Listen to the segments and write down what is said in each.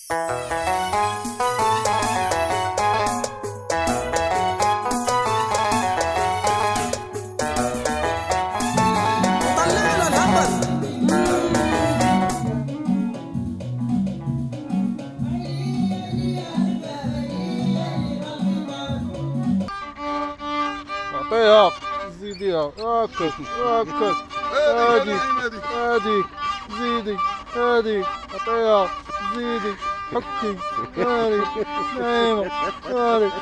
اعطيها زيديها هاكاك هاكاك هاديك هاديك زيدي هاديك اعطيها زيدي حكي هاديك نايمة هاديك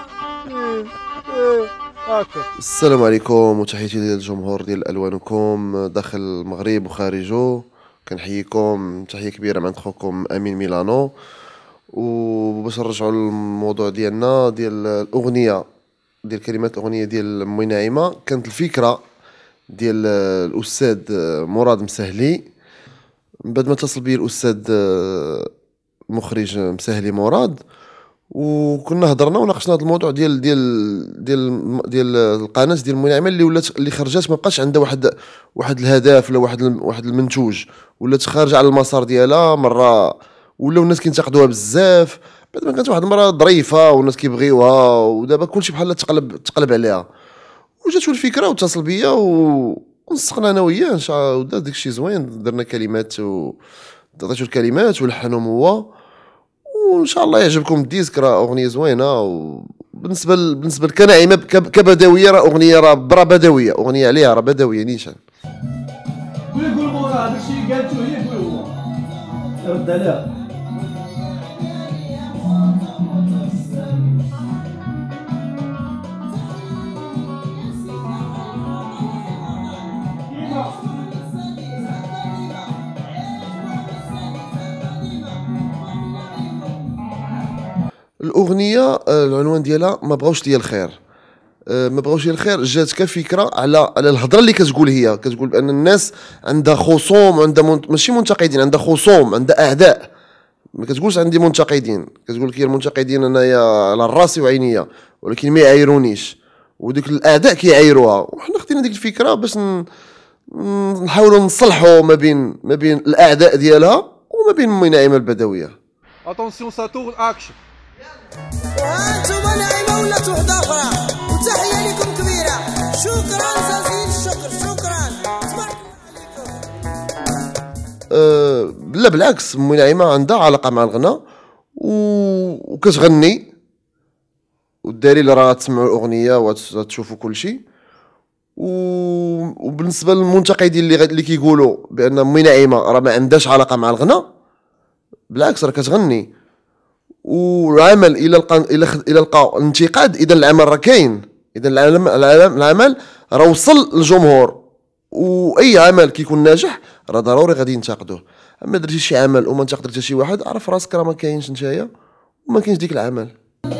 هاكاك. السلام عليكم وتحياتي للجمهور ديال الوانكم داخل المغرب وخارجه. كنحييكم تحية كبيرة من عند خوكم امين ميلانو. وباش نرجعوا للموضوع ديالنا ديال الاغنيه ديال كلمات الاغنيه ديال امي نعيمه، كانت الفكره ديال الاستاذ مراد مسهلي. من بعد ما اتصل بي الاستاذ مخرج مسهلي مراد، وكنا هضرنا وناقشنا هذا الموضوع ديال القناه ديال امي نعيمه اللي خرجت ما بقاش عندها واحد الهدف ولا واحد المنتوج، ولات خارجه على المسار ديالها مره، ولاو الناس كينتقدوها بزاف. بعد ما كانت واحد المراه ظريفه والناس كيبغيوها، ودابا كلشي بحال تقلب عليها. وجاتو الفكره واتصل بيا ونسقنا انا وياه ان شاء الله، ودار داكشي زوين. درنا كلمات عطيتو الكلمات ولحنهم هو، وان شاء الله يعجبكم الديسك. راه اغنيه زوينه. وبالنسبه لكناعمه كبدويه، راه اغنيه راه بدويه، اغنيه عليها راه بدويه نيشان. يقول مورا داكشي قالتو هي يقول هو رد عليها. الاغنيه العنوان ديالها ما بغاوش ليا الخير. ما بغاوش ليا الخير جات كفكره على الهضره اللي كتقول. هي كتقول بان الناس عندها خصوم، عندها ماشي منتقدين، عندها خصوم، عندها اعداء. ما كتقولش عندي منتقدين، كتقول لك المنتقدين انايا على راسي وعينيا، ولكن ما يعايرونيش، وديك الاعداء كيعايروها. وحنا خدينا ديك الفكره باش نحاولوا نصلحوا ما بين الاعداء ديالها وما بين امي نعيمه البدويه. اتونسيون سا تور اكشن. وانتم نعيمه ولا وحده اخرى، وتحيه لكم كبيره. شكرا جزيل الشكر، شكرا تبارك الله عليكم. لا بالعكس، امي نعيمه عندها علاقه مع الغناء وكتغني، والدليل راه تسمعوا الاغنيه وتشوفوا كل شيء. وبالنسبه للمنتقدين اللي كيقولوا بان امي نعيمه راه ما عندهاش علاقه مع الغناء، بالعكس راه كتغني. والعمل الى لقى انتقاد، اذا العمل راه كاين، اذا العمل راه وصل للجمهور. واي عمل كيكون ناجح راه ضروري غادي ينتقدوه. اما درتي شي عمل وما انتقدت حتى شي واحد، عرف راسك راه ما كاينش نتايا وما كاينش ديك العمل.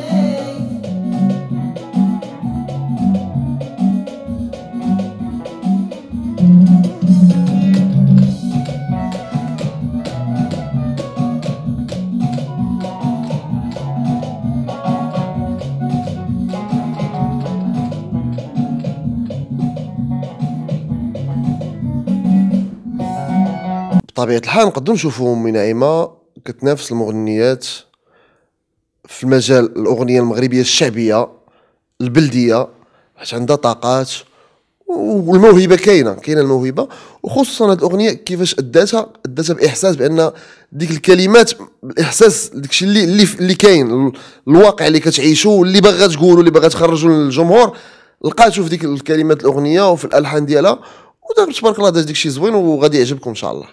بطبيعة الحال نقدروا نشوفوا امي نعيمه كتنافس المغنيات في المجال الاغنيه المغربيه الشعبيه البلديه، حيت عندها طاقات والموهبه كاينه الموهبه. وخصوصا هذه الاغنيه كيفاش اداتها باحساس، بان ديك الكلمات الاحساس داكشي اللي كاين، الواقع اللي كتعيشو واللي باغا تقولو واللي باغا تخرجو للجمهور، لقاتو في ديك الكلمات الاغنيه وفي الالحان ديالها. ودابا تبارك الله داك داكشي زوين وغادي يعجبكم ان شاء الله.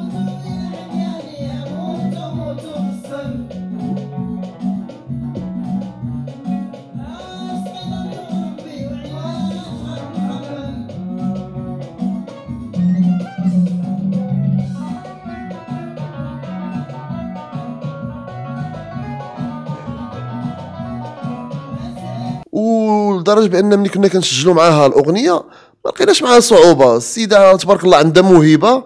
ولدرجه بان ملي كنا كنسجلوا معاها الاغنيه ما لقيناش معاها صعوبه. السيده تبارك الله عندها موهبه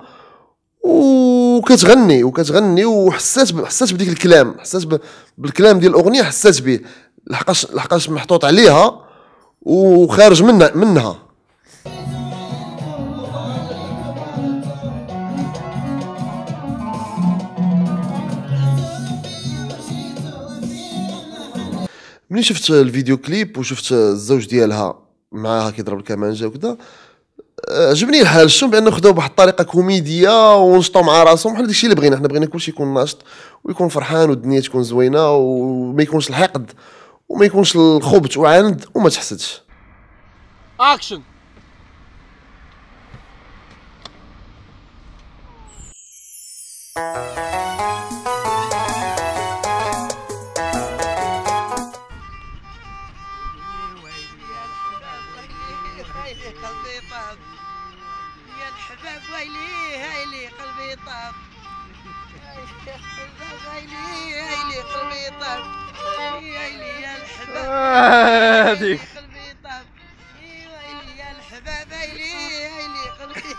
وكتغني وحسات بديك الكلام، حسات بالكلام ديال الاغنيه، حسات به لحقاش محطوط عليها وخارج منها. ملي شفت الفيديو كليب وشفت الزوج ديالها معاها كيضرب الكمانجه وكذا، عجبني الحال. الشوم بانه خداو بواحد الطريقه كوميديه ونشطوا مع راسهم، حنا داكشي اللي بغينا. حنا بغينا كلشي يكون ناشط ويكون فرحان والدنيا تكون زوينه وما يكونش الحقد وما يكونش الخبث وعاند وما تحسدش. اكشن. قلبي طاب يا الحباب ويلي هايلي قلبي طاب يا الحباب ويلي هايلي قلبي طاب ويلي يا الحباب هذيك قلبي طاب ويلي يا الحباب ويلي هايلي قلبي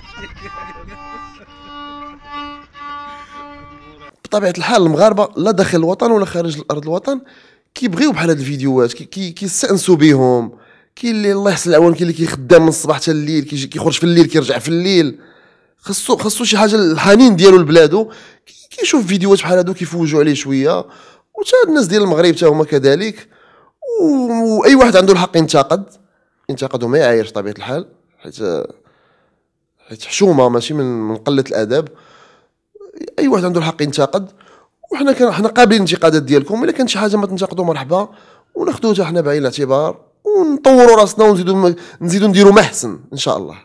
بطبيعه الحال المغاربه لا داخل الوطن ولا خارج ارض الوطن كيبغيو بحال هاد الفيديوهات، كيستانسوا بهم. كاين اللي الله يحسن العوان، كاين اللي كيخدم من الصباح حتى الليل، كيخرج في الليل كيرجع في الليل، خاصو شي حاجه الحنين ديالو لبلادو. كيشوف فيديوهات بحال هادو كيفوجوا عليه شويه. وتا الناس ديال المغرب تا هما كذلك. واي واحد عنده الحق ينتقد وما يعايرش طبيعه الحال، حيت حشومه ماشي من قله الادب. اي واحد عنده الحق ينتقد، وحنا حنا قابلين الانتقادات ديالكم. الا كانت شي حاجه ما تنتقدوا مرحبا، وناخذوها حتى حنا بعين الاعتبار ونطوروا راسنا ونزيدوا نديروا ما احسن ان شاء الله.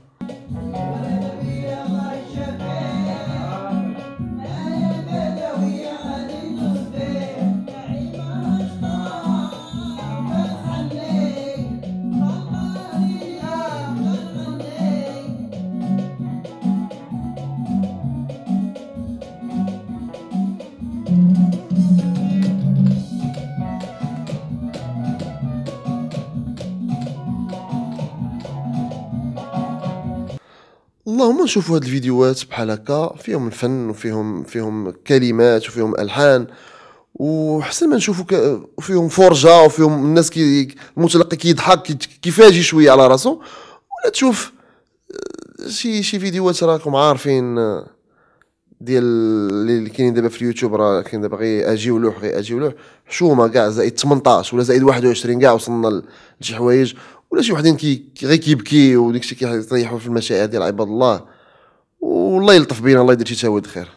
اللهم نشوفوا هاد الفيديوهات بحال هكا فيهم الفن وفيهم كلمات وفيهم الحان، وحسن ما نشوفوا فيهم فرجه وفيهم الناس المتلقي كيضحك كيفاجئ شويه على راسو. ولا تشوف شي فيديوهات راكم عارفين ديال اللي كاينين دابا في اليوتيوب. راه كاين دابا غير اجيولوح حشومه كاع زائد 18 ولا زائد 21 كاع وصلنا لشي حوايج. ولا شي وحدين غير كيبكي وداكشي كيطيحوا في المشاعر ديال عباد الله. والله يلطف بينا، الله يدير شي تاويل خير.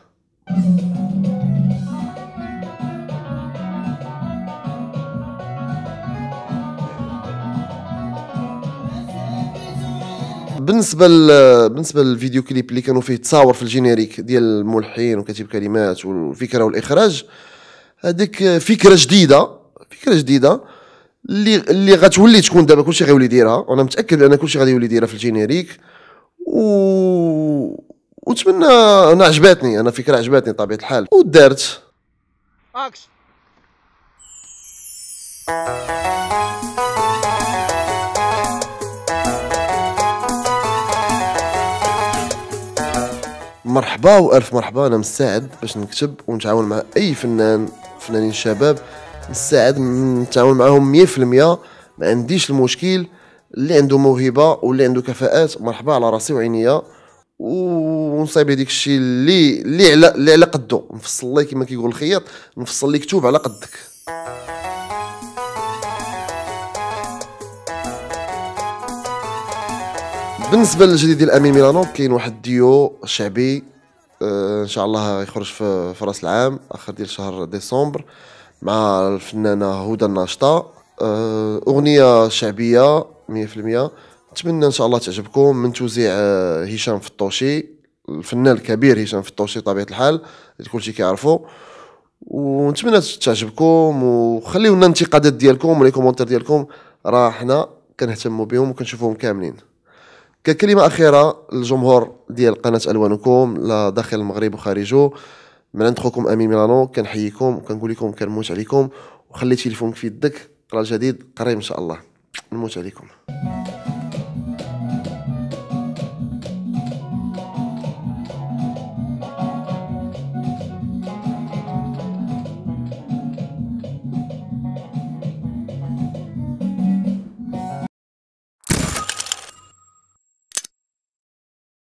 بالنسبه للفيديو كليب اللي كانوا فيه تصاور في الجينيريك ديال الملحن وكاتب كلمات والفكره والاخراج، هذيك فكره جديده اللي غتولي تكون دابا كلشي غيولي يديرها. وانا متاكد بان كلشي غادي يولي يديرها في الجينيريك. ونتمنى، انا عجباتني، انا فكره عجباتني طبيعه الحال ودارت. اكشن. مرحبا والف مرحبا. انا مستعد باش نكتب ونتعاون مع اي فنانين شباب. مستعد نتعاون معاهم 100%، ما عنديش المشكل. اللي عنده موهبه واللي عنده كفاءات مرحبا على راسي وعينيا. ونصايب هذيك الشيء اللي على قدو. نفصل لك كما كيقول الخياط، نفصل لك كتوب على قدك. بالنسبه للجديد ديال امين ميلانو، كاين واحد الديو شعبي ان شاء الله يخرج في راس العام اخر ديال شهر ديسمبر مع الفنانه هدى الناشطه. اغنيه شعبيه 100%. نتمنى ان شاء الله تعجبكم. من توزيع هشام فطوشي، الفنان الكبير هشام فطوشي طبيعه الحال اللي كلشي كيعرفوا. ونتمنى تعجبكم، وخليو لنا الانتقادات ديالكم ولي كومونتير ديالكم، راه حنا كنهتموا بهم وكنشوفوهم كاملين. ككلمه اخيره للجمهور ديال قناه الوانكم لا داخل المغرب وخارجه، من عند خوكم امين ميلانو كنحييكم وكنقول لكم كنموت عليكم. وخلي تليفونك في يدك، قرا الجديد قريب ان شاء الله. نموت عليكم.